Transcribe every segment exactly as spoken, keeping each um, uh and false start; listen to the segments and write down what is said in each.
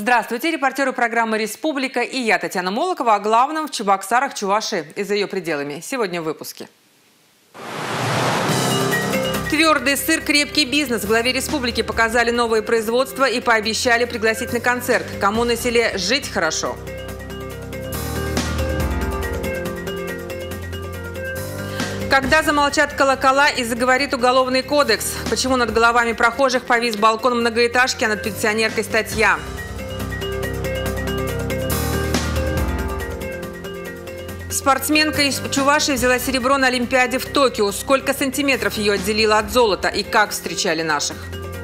Здравствуйте, репортеры программы «Республика» и я, Татьяна Молокова, о главном в Чебоксарах, Чувашии и за ее пределами. Сегодня в выпуске. Твердый сыр, крепкий бизнес. В главе республики показали новые производства и пообещали пригласить на концерт. Кому на селе жить хорошо. Когда замолчат колокола и заговорит уголовный кодекс? Почему над головами прохожих повис балкон многоэтажки, а над пенсионеркой статья? Спортсменка из Чувашии взяла серебро на Олимпиаде в Токио. Сколько сантиметров ее отделило от золота и как встречали наших?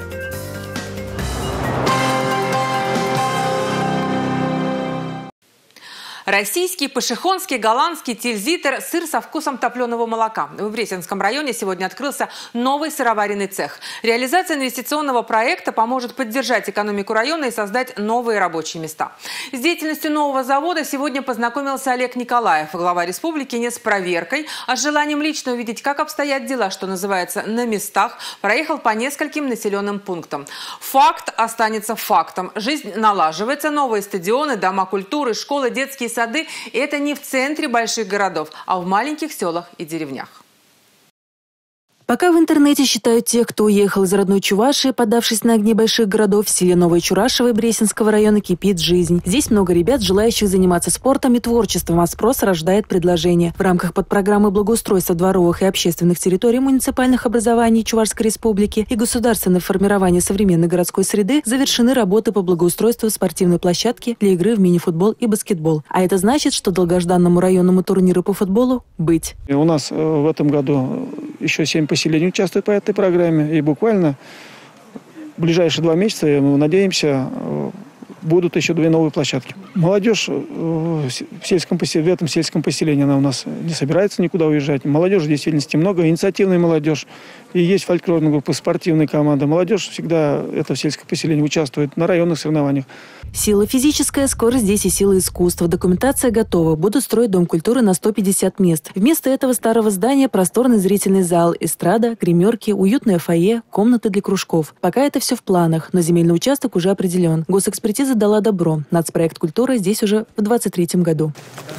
Российский, пашихонский, голландский тильзитер – сыр со вкусом топленого молока. В Бресенском районе сегодня открылся новый сыроваренный цех. Реализация инвестиционного проекта поможет поддержать экономику района и создать новые рабочие места. С деятельностью нового завода сегодня познакомился Олег Николаев, глава республики, не с проверкой, а с желанием лично увидеть, как обстоят дела, что называется, на местах. Проехал по нескольким населенным пунктам. Факт останется фактом. Жизнь налаживается, новые стадионы, дома культуры, школы, детские сады. Сады – это не в центре больших городов, а в маленьких селах и деревнях. Пока в интернете считают тех, кто уехал из родной Чувашии, подавшись на огни больших городов, в селе Новое Чурашево Бресенского района кипит жизнь. Здесь много ребят, желающих заниматься спортом и творчеством, а спрос рождает предложение. В рамках подпрограммы благоустройства дворовых и общественных территорий муниципальных образований Чувашской республики и государственное формирование современной городской среды завершены работы по благоустройству спортивной площадки для игры в мини-футбол и баскетбол. А это значит, что долгожданному районному турниру по футболу быть. У нас в этом году еще семь поселений участвуют по этой программе. И буквально в ближайшие два месяца, мы надеемся, будут еще две новые площадки. Молодежь в, сельском, в этом сельском поселении она у нас не собирается никуда уезжать. Молодежи в действительности много, инициативная молодежь. И есть фольклорная группа, спортивная команда. Молодежь всегда это в сельском поселении участвует на районных соревнованиях. Сила физическая, скорость здесь и сила искусства. Документация готова. Будут строить дом культуры на сто пятьдесят мест. Вместо этого старого здания просторный зрительный зал, эстрада, гримерки, уютное фойе, комнаты для кружков. Пока это все в планах, но земельный участок уже определен. Госэкспертиза дала добро. Нацпроект «Культура» здесь уже в двадцать третьем году.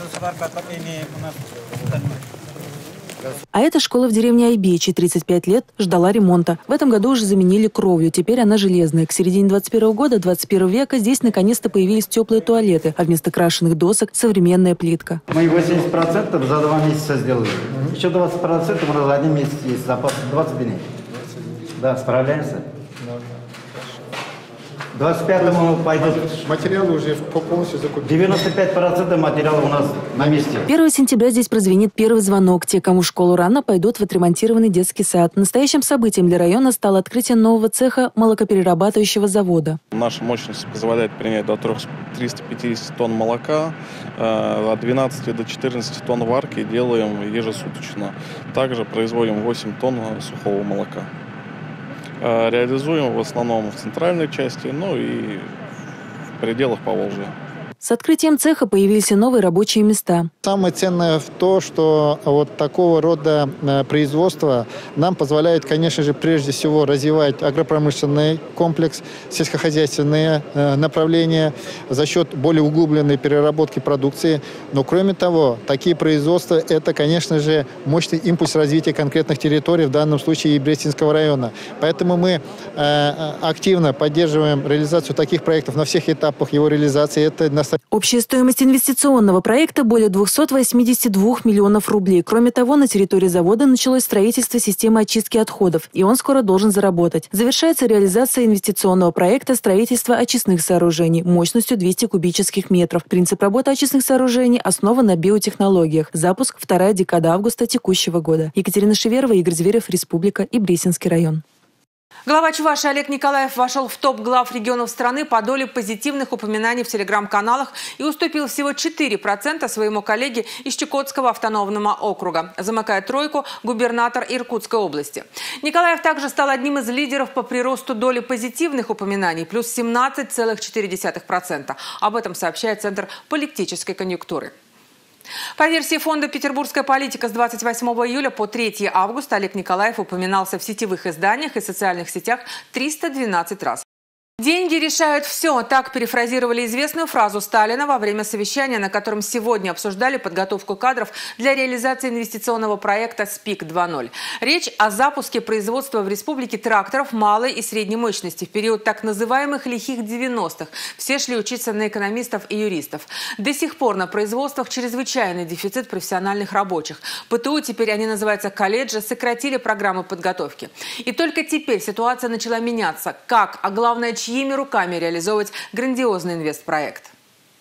А эта школа в деревне Айбечи, тридцать пять лет, ждала ремонта. В этом году уже заменили кровлю, теперь она железная. К середине двадцать первого года, двадцать первого века здесь наконец-то появились теплые туалеты, а вместо крашеных досок современная плитка. Мы восемьдесят процентов за два месяца сделали. Еще двадцать процентов у нас за один месяц есть запас. двадцать дней. Да, справляемся. двадцать пятому пойдут. Материалы уже полностью закуплены. девяносто пять процентов материала у нас на месте. первого сентября здесь прозвенит первый звонок. Те, кому в школу рано, пойдут в отремонтированный детский сад. Настоящим событием для района стало открытие нового цеха молокоперерабатывающего завода. Наша мощность позволяет принять до трёхсот пятидесяти тонн молока. От двенадцати до четырнадцати тонн варки делаем ежесуточно. Также производим восемь тонн сухого молока. Реализуем в основном в центральной части, ну и в пределах Поволжья. С открытием цеха появились и новые рабочие места. Самое ценное в том, что вот такого рода производство нам позволяет, конечно же, прежде всего развивать агропромышленный комплекс, сельскохозяйственные направления за счет более углубленной переработки продукции. Но кроме того, такие производства – это, конечно же, мощный импульс развития конкретных территорий, в данном случае и Брестинского района. Поэтому мы активно поддерживаем реализацию таких проектов на всех этапах его реализации. Это на Общая стоимость инвестиционного проекта более двухсот восьмидесяти двух миллионов рублей. Кроме того, на территории завода началось строительство системы очистки отходов, и он скоро должен заработать. Завершается реализация инвестиционного проекта строительства очистных сооружений мощностью двести кубических метров. Принцип работы очистных сооружений основан на биотехнологиях. Запуск вторая декада августа текущего года. Екатерина Шеверова, Игорь Зверев, Республика и Бресенский район. Глава Чувашии Олег Николаев вошел в топ глав регионов страны по доле позитивных упоминаний в телеграм-каналах и уступил всего четыре процента своему коллеге из Чукотского автономного округа. Замыкает тройку губернатор Иркутской области. Николаев также стал одним из лидеров по приросту доли позитивных упоминаний, плюс семнадцать целых четыре десятых процента. Об этом сообщает Центр политической конъюнктуры. По версии фонда «Петербургская политика» с двадцать восьмого июля по третьего августа Олег Николаев упоминался в сетевых изданиях и социальных сетях триста двенадцать раз. Деньги решают все. Так перефразировали известную фразу Сталина во время совещания, на котором сегодня обсуждали подготовку кадров для реализации инвестиционного проекта СПИК два ноль. Речь о запуске производства в республике тракторов малой и средней мощности в период так называемых лихих девяностых. Все шли учиться на экономистов и юристов. До сих пор на производствах чрезвычайный дефицит профессиональных рабочих. ПТУ, теперь они называются колледжи, сократили программы подготовки. И только теперь ситуация начала меняться. Как, а главное, чьими руками реализовывать грандиозный инвестпроект?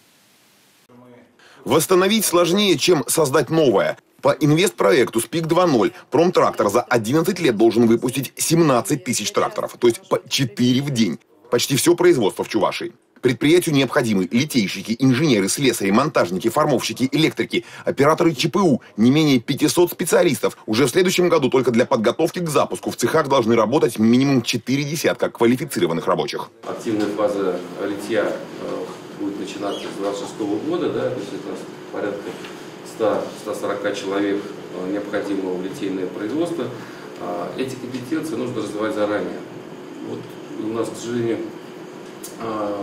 Восстановить сложнее, чем создать новое. По инвестпроекту СПИК два ноль Промтрактор за одиннадцать лет должен выпустить семнадцать тысяч тракторов, то есть по четыре в день. Почти все производство в Чувашии. Предприятию необходимы литейщики, инженеры, слесари, монтажники, формовщики, электрики, операторы ЧПУ, не менее пятисот специалистов. Уже в следующем году только для подготовки к запуску в цехах должны работать минимум четыре десятка квалифицированных рабочих. Активная фаза литья э, будет начинаться с две тысячи двадцать шестого года, да, то есть это порядка ста — ста сорока человек э, необходимого в литейное производство. Э, эти компетенции нужно развивать заранее. Вот у нас, к сожалению, э,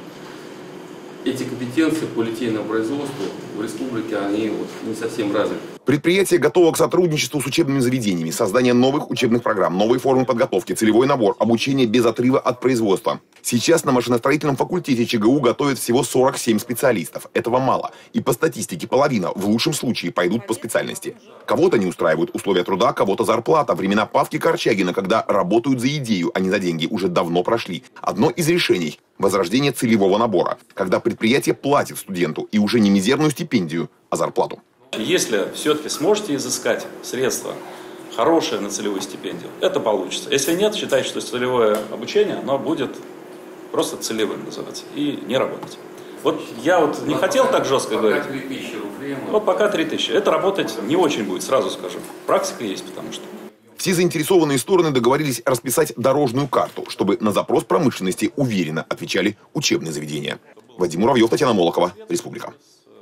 эти компетенции по литейному производству в республике, они вот не совсем развиты. Предприятие готово к сотрудничеству с учебными заведениями, создание новых учебных программ, новые формы подготовки, целевой набор, обучение без отрыва от производства. Сейчас на машиностроительном факультете ЧГУ готовят всего сорок семь специалистов. Этого мало. И по статистике половина в лучшем случае пойдут по специальности. Кого-то не устраивают условия труда, кого-то зарплата. Времена Павки Корчагина, когда работают за идею, а не за деньги, уже давно прошли. Одно из решений – возрождение целевого набора, когда предприятие платит студенту и уже не мизерную стипендию, а зарплату. Если все-таки сможете изыскать средства хорошие на целевую стипендию, это получится. Если нет, считайте, что целевое обучение, оно будет просто целевым называться и не работать. Вот я вот не хотел так жестко говорить. Вот пока три тысячи. Это работать не очень будет, сразу скажу. Практика есть, потому что... Все заинтересованные стороны договорились расписать дорожную карту, чтобы на запрос промышленности уверенно отвечали учебные заведения. Вадим Муравьев, Татьяна Молокова, Республика.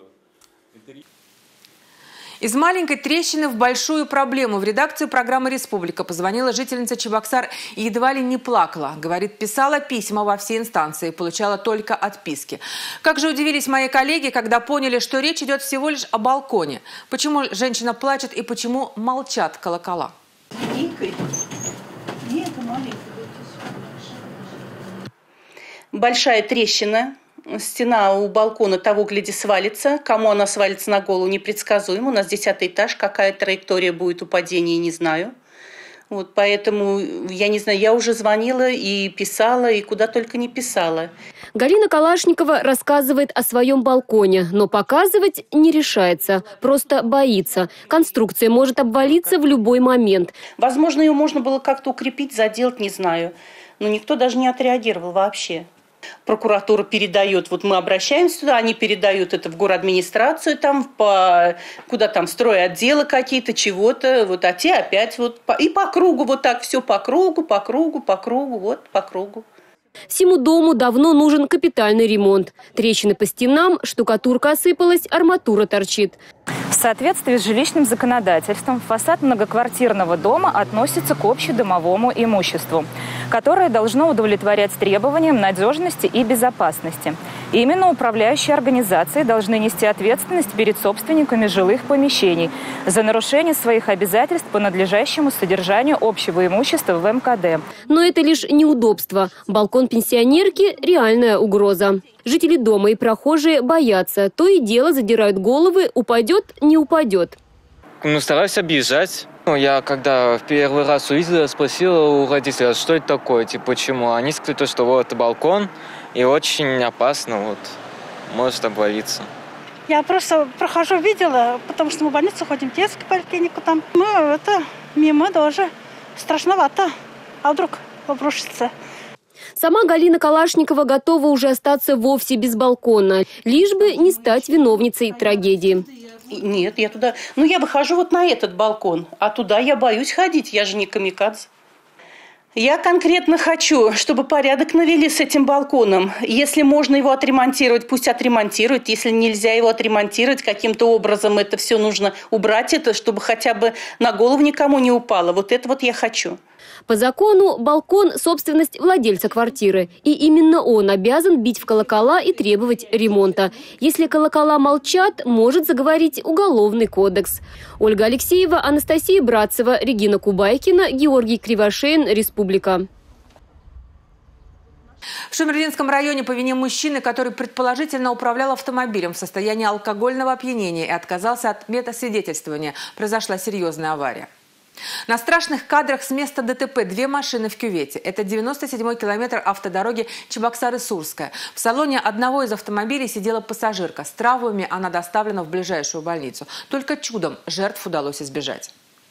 Из маленькой трещины в большую проблему в редакцию программы «Республика» позвонила жительница Чебоксар и едва ли не плакала. Говорит, писала письма во все инстанции, получала только отписки. Как же удивились мои коллеги, когда поняли, что речь идет всего лишь о балконе. Почему женщина плачет и почему молчат колокола? Большая трещина. Стена у балкона того, гляди, свалится. Кому она свалится на голову, непредсказуемо. У нас десятый этаж, какая траектория будет у падения, не знаю. Вот, поэтому, я не знаю, я уже звонила и писала, и куда только не писала. Галина Калашникова рассказывает о своем балконе, но показывать не решается, просто боится. Конструкция может обвалиться в любой момент. Возможно, ее можно было как-то укрепить, заделать, не знаю. Но никто даже не отреагировал вообще. Прокуратура передает, вот мы обращаемся туда, они передают это в горадминистрацию, там, по, куда там стройотделы какие-то, чего-то, вот, а те опять вот, по, и по кругу, вот так все по кругу, по кругу, по кругу, вот, по кругу. Всему дому давно нужен капитальный ремонт. Трещины по стенам, штукатурка осыпалась, арматура торчит. В соответствии с жилищным законодательством фасад многоквартирного дома относится к общедомовому имуществу, которое должно удовлетворять требованиям надежности и безопасности. Именно управляющие организации должны нести ответственность перед собственниками жилых помещений за нарушение своих обязательств по надлежащему содержанию общего имущества в эм ка дэ. Но это лишь неудобство. Балкон пенсионерки – реальная угроза. Жители дома и прохожие боятся. То и дело задирают головы, упадет, не упадет. Ну, стараюсь объезжать. Ну, я когда в первый раз увидела, спросила у родителей, что это такое, типа, почему. Они сказали, что вот это балкон, и очень опасно, вот, может обвалиться. Я просто прохожу, видела, потому что мы в больницу ходим, в детскую поликлинику там. Мы это, мимо тоже, страшновато, а вдруг обрушится. Сама Галина Калашникова готова уже остаться вовсе без балкона, лишь бы не стать виновницей трагедии. Нет, я туда... Ну, я выхожу вот на этот балкон, а туда я боюсь ходить, я же не камикадзе. Я конкретно хочу, чтобы порядок навели с этим балконом. Если можно его отремонтировать, пусть отремонтируют. Если нельзя его отремонтировать, каким-то образом это все нужно убрать, это, чтобы хотя бы на голову никому не упало. Вот это вот я хочу. По закону балкон – собственность владельца квартиры. И именно он обязан бить в колокола и требовать ремонта. Если колокола молчат, может заговорить Уголовный кодекс. Ольга Алексеева, Анастасия Братцева, Регина Кубайкина, Георгий Кривошеин, Республика. В Шумерлинском районе по вине мужчины, который предположительно управлял автомобилем в состоянии алкогольного опьянения и отказался от метасвидетельствования, произошла серьезная авария. На страшных кадрах с места ДТП две машины в кювете. Это девяносто седьмой километр автодороги Чебоксары-Сурская. В салоне одного из автомобилей сидела пассажирка. С травмами она доставлена в ближайшую больницу. Только чудом жертв удалось избежать.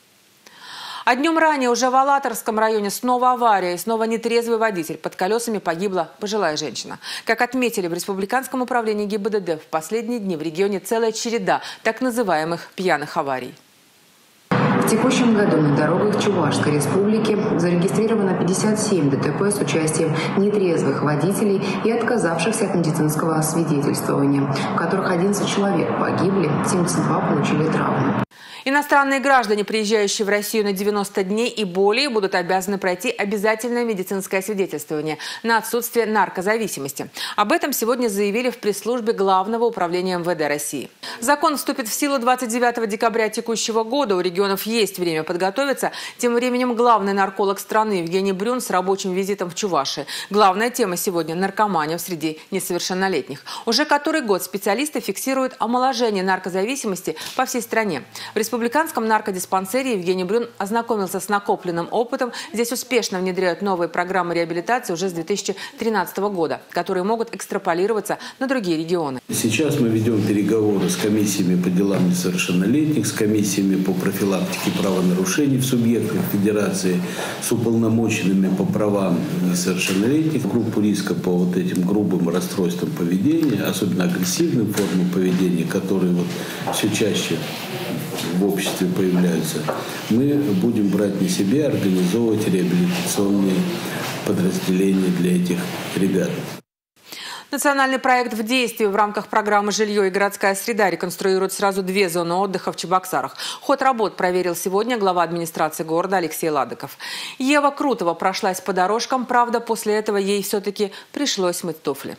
А днем ранее уже в Алаторском районе снова авария и снова нетрезвый водитель. Под колесами погибла пожилая женщина. Как отметили в Республиканском управлении ГИБДД, в последние дни в регионе целая череда так называемых пьяных аварий. В текущем году на дорогах Чувашской республики зарегистрировано пятьдесят семь ДТП с участием нетрезвых водителей и отказавшихся от медицинского освидетельствования, в которых одиннадцать человек погибли, семьдесят два получили травмы. Иностранные граждане, приезжающие в Россию на девяносто дней и более, будут обязаны пройти обязательное медицинское освидетельствование на отсутствие наркозависимости. Об этом сегодня заявили в пресс-службе Главного управления эм вэ дэ России. Закон вступит в силу двадцать девятого декабря текущего года. У регионов есть время подготовиться. Тем временем главный нарколог страны Евгений Брюн с рабочим визитом в Чувашии. Главная тема сегодня – наркомания среди несовершеннолетних. Уже который год специалисты фиксируют омоложение наркозависимости по всей стране. В В республиканском наркодиспансере Евгений Брюн ознакомился с накопленным опытом. Здесь успешно внедряют новые программы реабилитации уже с две тысячи тринадцатого года, которые могут экстраполироваться на другие регионы. Сейчас мы ведем переговоры с комиссиями по делам несовершеннолетних, с комиссиями по профилактике правонарушений в субъектах федерации, с уполномоченными по правам несовершеннолетних. Группу риска по вот этим грубым расстройствам поведения, особенно агрессивным формам поведения, которые вот все чаще в обществе появляются, мы будем брать на себя, организовывать реабилитационные подразделения для этих ребят. Национальный проект в действии в рамках программы «Жилье и городская среда» реконструирует сразу две зоны отдыха в Чебоксарах. Ход работ проверил сегодня глава администрации города Алексей Ладыков. Ева Крутова прошлась по дорожкам, правда, после этого ей все-таки пришлось мыть туфли.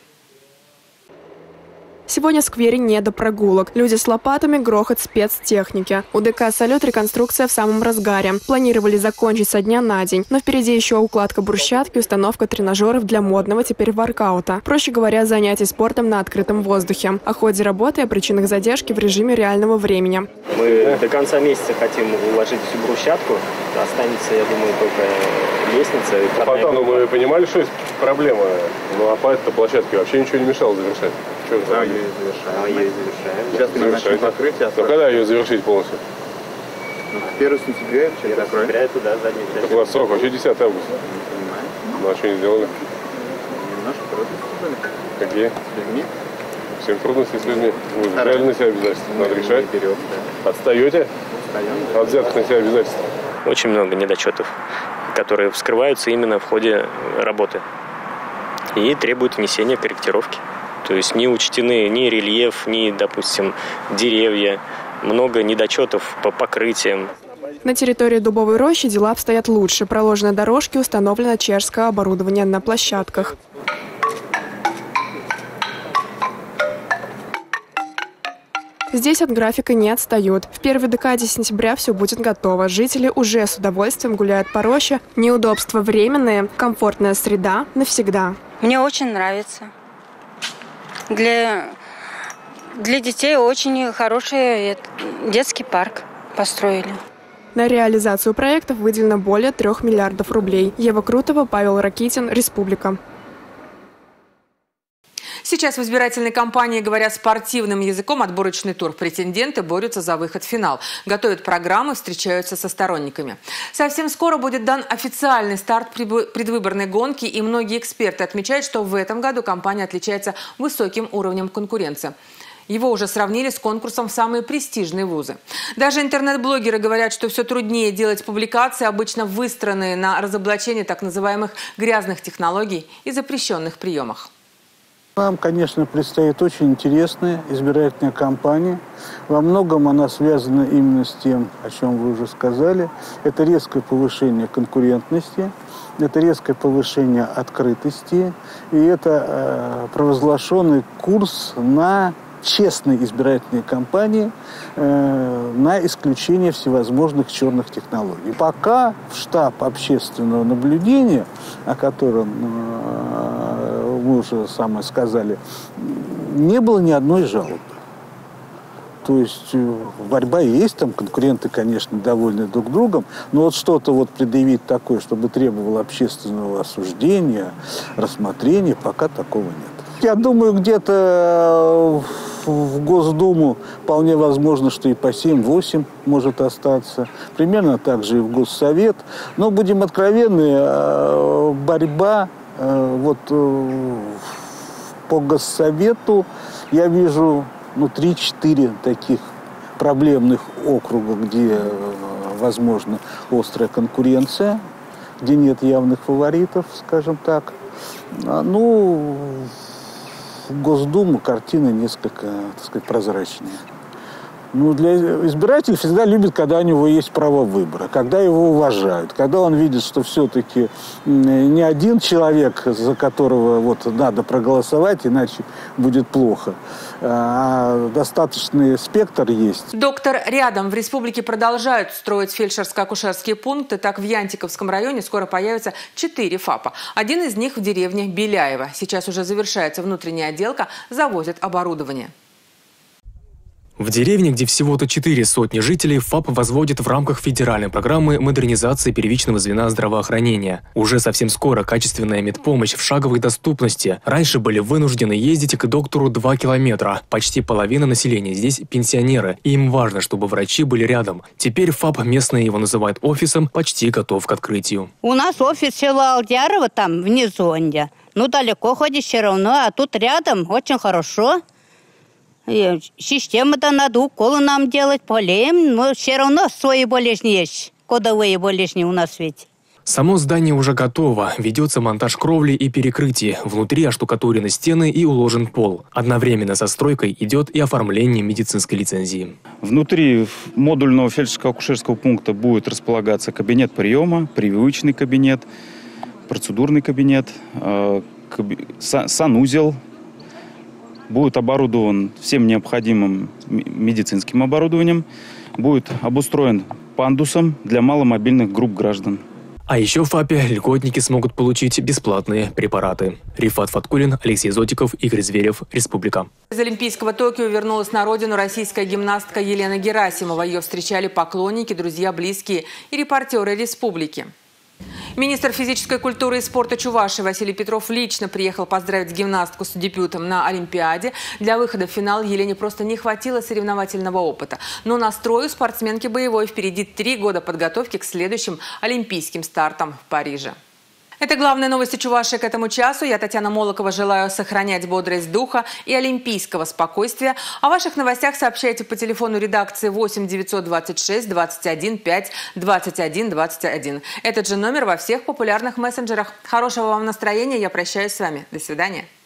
Сегодня в сквере не до прогулок. Люди с лопатами, грохот спецтехники. У ДК «Салют» реконструкция в самом разгаре. Планировали закончить со дня на день. Но впереди еще укладка брусчатки, установка тренажеров для модного теперь воркаута. Проще говоря, занятий спортом на открытом воздухе. О ходе работы и о причинах задержки в режиме реального времени. Мы до конца месяца хотим уложить всю брусчатку. Останется, я думаю, только лестница. А потом мы понимали, что есть проблема. Ну а по этой площадке вообще ничего не мешало завершать. Да, ее завершаем. А ее завершаем. Сейчас мы начнем накрытие. Но когда ее завершить полностью? Ну, первого сентября. первого сентября туда, задний часть. У вас срок вообще десятого августа. Ну а что не сделали? Немножко трудности были. Какие? С людьми. Всем трудности с людьми. Вы взяли на себя обязательства. Надо решать. Вперед, да. Отстаете? Отстаем. От взятых на себя обязательств. Очень много недочетов, которые вскрываются именно в ходе работы. И требуют внесения корректировки. То есть не учтены ни рельеф, ни, допустим, деревья. Много недочетов по покрытиям. На территории Дубовой рощи дела обстоят лучше. Проложены дорожки, установлено чешское оборудование на площадках. Здесь от графика не отстают. В первой декаде сентября все будет готово. Жители уже с удовольствием гуляют по роще. Неудобства временные, комфортная среда навсегда. Мне очень нравится. Для, для детей очень хороший детский парк построили. На реализацию проектов выделено более трех миллиардов рублей. Ева Крутова, Павел Ракитин, Республика. Сейчас в избирательной кампании говорят спортивным языком. Отборочный тур. Претенденты борются за выход в финал. Готовят программы, встречаются со сторонниками. Совсем скоро будет дан официальный старт предвыборной гонки. И многие эксперты отмечают, что в этом году кампания отличается высоким уровнем конкуренции. Его уже сравнили с конкурсом в самые престижные вузы. Даже интернет-блогеры говорят, что все труднее делать публикации, обычно выстроенные на разоблачение так называемых грязных технологий и запрещенных приемах. Нам, конечно, предстоит очень интересная избирательная кампания. Во многом она связана именно с тем, о чем вы уже сказали. Это резкое повышение конкурентности, это резкое повышение открытости, и это э, провозглашенный курс на честные избирательные кампании, э, на исключение всевозможных черных технологий. Пока в штаб общественного наблюдения, о котором э, мы уже самое сказали, не было ни одной жалобы. То есть борьба есть, там конкуренты, конечно, довольны друг другом, но вот что-то вот предъявить такое, чтобы требовало общественного осуждения, рассмотрения, пока такого нет. Я думаю, где-то в Госдуму вполне возможно, что и по семь-восемь может остаться. Примерно так же и в Госсовет. Но, будем откровенны, борьба вот по Госсовету, я вижу ну, три-четыре таких проблемных округа, где возможна острая конкуренция, где нет явных фаворитов, скажем так. Ну, в Госдуму картина несколько, так сказать, прозрачнее. Ну, для избирателя всегда любят, когда у него есть право выбора, когда его уважают, когда он видит, что все-таки не один человек, за которого вот надо проголосовать, иначе будет плохо, а достаточный спектр есть. Доктор, рядом в республике продолжают строить фельдшерско-акушерские пункты. Так, в Янтиковском районе скоро появится четыре ФАПа. Один из них в деревне Беляево. Сейчас уже завершается внутренняя отделка, завозят оборудование. В деревне, где всего-то четыре сотни жителей, ФАП возводит в рамках федеральной программы модернизации первичного звена здравоохранения. Уже совсем скоро качественная медпомощь в шаговой доступности. Раньше были вынуждены ездить к доктору два километра. Почти половина населения здесь пенсионеры, и им важно, чтобы врачи были рядом. Теперь ФАП, местные его называют офисом, почти готов к открытию. У нас офис села Алдярова там внизу. Ну, далеко ходишь все равно, а тут рядом очень хорошо. И система-то надо, уколы нам делать, болеем, но все равно свои болезни есть. Кодовые болезни у нас ведь. Само здание уже готово. Ведется монтаж кровли и перекрытий. Внутри оштукатурены стены и уложен пол. Одновременно со стройкой идет и оформление медицинской лицензии. Внутри модульного фельдшерско-акушерского пункта будет располагаться кабинет приема, прививочный кабинет, процедурный кабинет, санузел. Будет оборудован всем необходимым медицинским оборудованием, будет обустроен пандусом для маломобильных групп граждан. А еще в ФАПе льготники смогут получить бесплатные препараты. Рифат Фаткулин, Алексей Зотиков, Игорь Зверев, Республика. Из Олимпийского Токио вернулась на родину российская гимнастка Елена Герасимова. Ее встречали поклонники, друзья, близкие и репортеры Республики. Министр физической культуры и спорта Чувашии Василий Петров лично приехал поздравить гимнастку с дебютом на Олимпиаде. Для выхода в финал Елене просто не хватило соревновательного опыта. Но настрой у спортсменки боевой. Впереди три года подготовки к следующим олимпийским стартам в Париже. Это главные новости Чувашии к этому часу. Я, Татьяна Молокова, желаю сохранять бодрость духа и олимпийского спокойствия. О ваших новостях сообщайте по телефону редакции восемь девятьсот двадцать шесть двадцать один пять двадцать один двадцать один. Этот же номер во всех популярных мессенджерах. Хорошего вам настроения. Я прощаюсь с вами. До свидания.